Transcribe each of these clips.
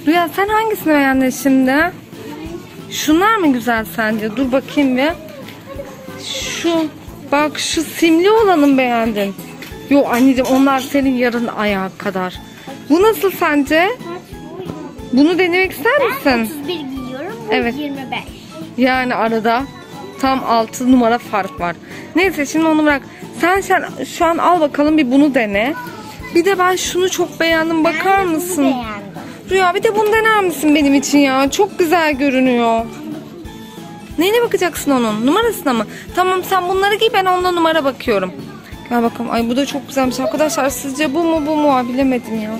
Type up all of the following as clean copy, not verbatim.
Rüya sen hangisini beğendin şimdi? Şunlar mı güzel sence? Dur bakayım bir. Şu bak şu simli olanı mı beğendin? Yok anneciğim onlar senin yarın ayağı kadar. Bu nasıl sence? Bunu denemek ister misin? Ben 31 giyiyorum. Bu Evet. 25. Yani arada tam 6 numara fark var. Neyse şimdi onu bırak. Sen şu an al bakalım bir bunu dene. Bir de ben şunu çok beğendim. Bakar mısın? Beğendim. Rüya bir de bunu dener misin benim için ya? Çok güzel görünüyor. Neyine bakacaksın onun? Numarasına mı? Tamam sen bunları giy ben onda numara bakıyorum. Gel bakalım. Ay bu da çok güzelmiş arkadaşlar. Sizce bu mu bu mu? Bilemedim ya.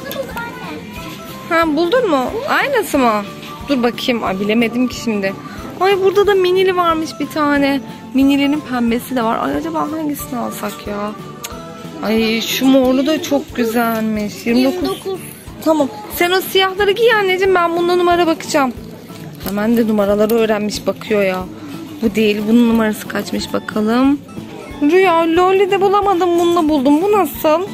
Ha buldun mu? Aynısı mı? Dur bakayım. Ay bilemedim ki şimdi. Ay burada da minili varmış bir tane. Minilerin pembesi de var. Ay acaba hangisini alsak ya? Ay şu morlu da çok güzelmiş. 29. Tamam. Sen o siyahları giy anneciğim. Ben bunda numara bakacağım. Hemen de numaraları öğrenmiş bakıyor ya. Bu değil. Bunun numarası kaçmış bakalım. Rüya Lolli'de bulamadım. Bunu buldum. Bu nasıl?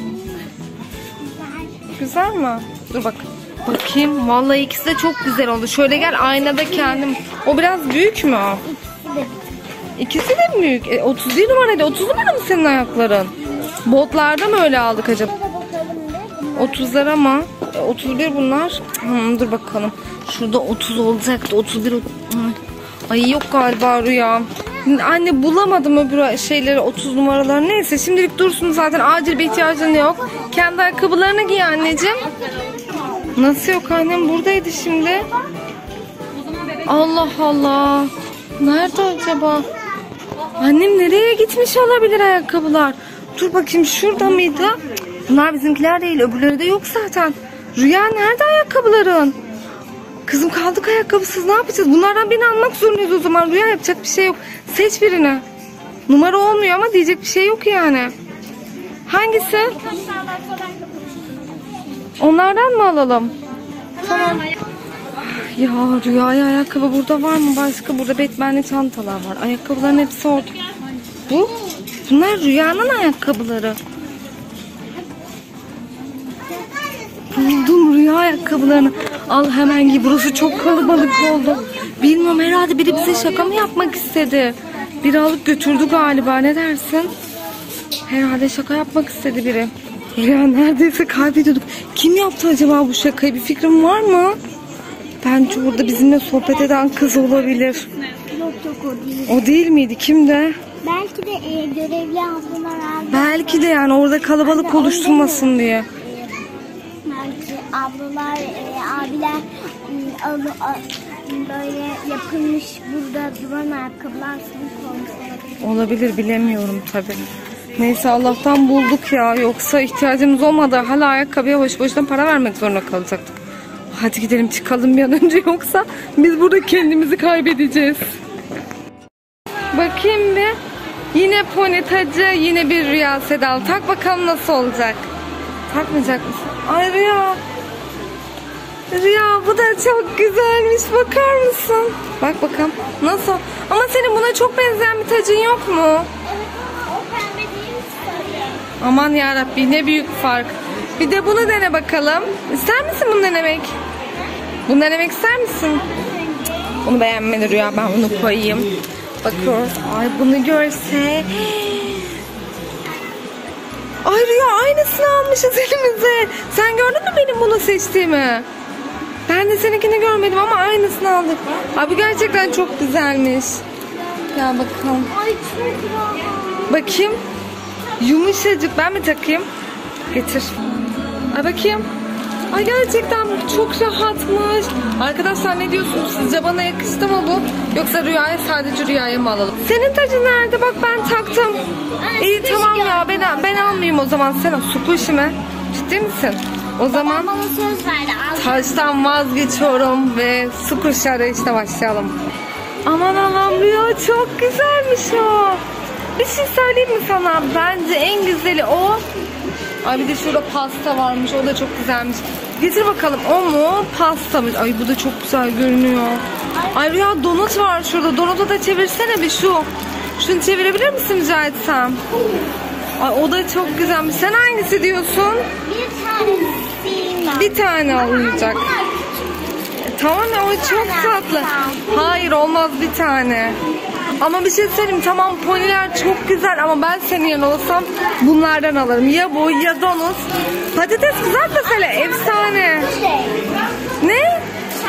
Güzel mi? Dur bak. Bakayım. Vallahi ikisi de çok güzel oldu. Şöyle gel aynada kendim. O biraz büyük mü o? İkisi de mi büyük? 31 numaraydı. 30 numara mı senin ayakların? Botlarda mı öyle aldık acaba? 30'lara mı? 31 bunlar. Dur bakalım. Şurada 30 olacaktı. 31. Ay yok galiba Rüya. Anne bulamadım öbür şeyleri 30 numaraları. Neyse şimdilik dursun zaten acil bir ihtiyacın yok. Kendi ayakkabılarını giy anneciğim. Nasıl yok annem buradaydı şimdi. Allah Allah. Nerede acaba? Annem nereye gitmiş olabilir ayakkabılar? Dur bakayım şurada mıydı? Bunlar bizimkiler değil öbürleri de yok zaten. Rüya nerede ayakkabıların? Kızım kaldık ayakkabısız ne yapacağız? Bunlardan birini almak zorundayız o zaman. Rüya yapacak bir şey yok. Seç birini. Numara olmuyor ama diyecek bir şey yok yani. Hangisi? Onlardan mı alalım? Tamam. Ya Rüya'ya ayakkabı burada var mı? Başka burada Batman'li çantalar var. Ayakkabıların hepsi orada. Bu? Bunlar Rüya'nın ayakkabıları. Buldum Rüya ayakkabılarını. Al hemen giy. Burası çok kalabalık oldu. Bilmiyorum herhalde biri bize şaka mı yapmak istedi? Biri alıp götürdü galiba. Ne dersin? Herhalde şaka yapmak istedi biri. Ya neredeyse kaybediyorduk. Kim yaptı acaba bu şakayı? Bir fikrin var mı? Bence burada bizimle sohbet eden kız olabilir. Yok o değil. O değil miydi? Kimdi? Belki de görevli ablalar aldı. Belki de yani orada kalabalık oluşturmasın diye. Belki ablalar, abiler böyle yapılmış burada duran ayakkabılar sınıf Olabilir bilemiyorum tabii. Neyse Allah'tan bulduk ya. Yoksa ihtiyacımız olmadı. Hala ayakkabıya boş boşuna para vermek zorunda kalacaktık. Hadi gidelim çıkalım bir an önce yoksa biz burada kendimizi kaybedeceğiz. Bakayım bir. Yine pony tacı, yine bir Rüya Sedal. Tak bakalım nasıl olacak. Takmayacak mısın? Ay Rüya. Rüya bu da çok güzelmiş. Bakar mısın? Bak bakalım. Nasıl? Ama senin buna çok benzeyen bir tacın yok mu? o pembe değil mi? Aman yarabbi ne büyük fark. Bir de bunu dene bakalım. İster misin bunu denemek? Bunu denemek ister misin? Bunu beğenmedi Rüya. Ben bunu koyayım. Bakıyoruz. Ay bunu görse. Ay Rüya aynısını almışız elimize. Sen gördün mü benim bunu seçtiğimi? Ben de seninkini görmedim ama aynısını aldık. Abi gerçekten çok güzelmiş. Gel bakalım. Ay çok rahat. Bakayım. Yumuşacık. Ben mi takayım? Getir. Ay bakayım. Ay gerçekten çok rahatmış. Arkadaşlar ne diyorsunuz? Sizce bana yakıştı mı bu? Yoksa Rüya'ya sadece Rüya'ya mı alalım? Senin tacın nerede? Bak ben taktım. İyi tamam ya ben almayayım o zaman. Sen al squishy mi? Ciddi misin? O zaman Bana söz verdi. taçtan vazgeçiyorum ve squishy arayışına başlayalım. Aman Allah'ım Rüya çok güzelmiş o. Bir şey söyleyeyim mi sana? Bence en güzeli o. Ay bir de şurada pasta varmış. O da çok güzelmiş. Getir bakalım o mu? Pasta mı? Ay bu da çok güzel görünüyor. Ay Rüya donut var şurada. Donutu da çevirsene bir şu. Şunu çevirebilir misin rica etsem? Ay o da çok güzelmiş. Sen hangisi diyorsun? Bir tane Bir tane alınacak. Tamam ya, o çok tatlı. Hayır, olmaz bir tane. Ama bir şey söyleyeyim, tamam poniler çok güzel ama ben senin yanında olsam bunlardan alırım. Ya bu ya donuz. Patates kızartması efsane. Ne?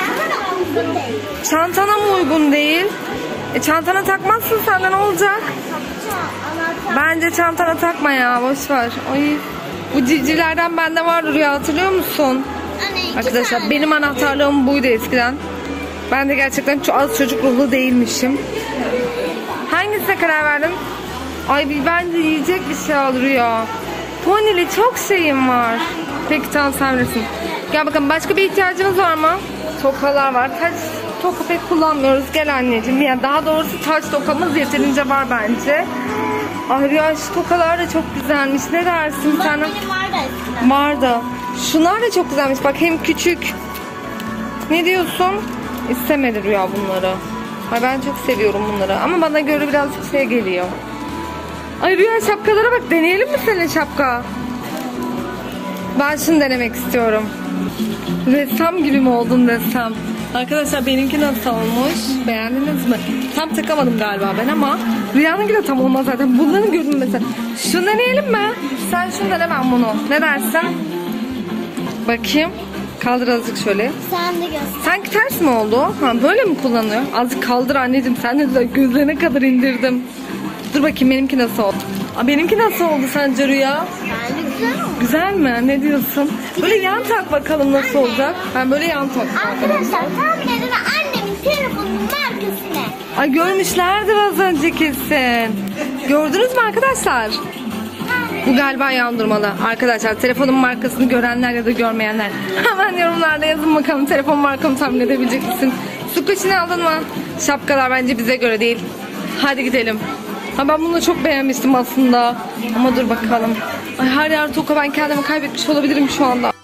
Çantana mı uygun değil? Çantana takmazsın sen de, ne olacak? Bence çantana takma ya, boş ver. Ay, bu civcivlerden bende vardı Rüya, hatırlıyor musun? Arkadaşlar benim anahtarlığım buydu eskiden. Ben de gerçekten çok az çocuk ruhlu değilmişim. Hangisine karar verdin? Ay bence yiyecek bir şey al Rüya. Ponili çok şeyim var. Peki tamam, sen bilirsin. Gel bakalım, başka bir ihtiyacınız var mı? Tokalar var. Taç toka pek kullanmıyoruz. Gel anneciğim. Yani daha doğrusu taç tokamız yeterince var bence. Ay Rüya, şu tokalar da çok güzelmiş. Ne dersin sen? Vardı. Şunlar da çok güzelmiş. Bak hem küçük. Ne diyorsun? İstemedi Rüya bunları. Ay ben çok seviyorum bunları. Ama bana göre birazcık şey geliyor. Ay Rüya, şapkalara bak. Deneyelim mi senin şapka? Ben şunu denemek istiyorum. Ressam gibi mi oldun desem? Arkadaşlar benimki nasıl olmuş? Beğendiniz mi? Tam takamadım galiba ben ama Rüya'nınki de tam olmaz zaten. Bunların görünmesi. Şunu deneyelim mi? Sen şunu dene, ben bunu. Ne dersin? Bakayım. Kaldır azıcık şöyle. Sen de göster. Sanki ters mi oldu? Ha, böyle mi kullanıyor? Azıcık kaldır anneciğim. Sen de gözlerine kadar indirdim. Dur bakayım benimki nasıl oldu? Aa, benimki nasıl oldu sence Rüya? Yani güzel olmuş. Güzel mi? Ne diyorsun? Böyle yan tak bakalım nasıl olacak. Ben böyle yan tak. Arkadaşlar tahmin edin, annemin telefonunun markası ne? Ay görmüşlerdir az önce kesin. Gördünüz mü arkadaşlar? Bu galiba yandırmalı. Arkadaşlar telefonun markasını görenler ya da görmeyenler hemen yorumlarda yazın bakalım, telefon markamı tahmin edebilecek misin? Su kaşını aldın mı? Şapkalar bence bize göre değil. Hadi gidelim. Ha, ben bunu çok beğenmiştim aslında. Ama dur bakalım. Ay her yer toka, ben kendimi kaybetmiş olabilirim şu anda.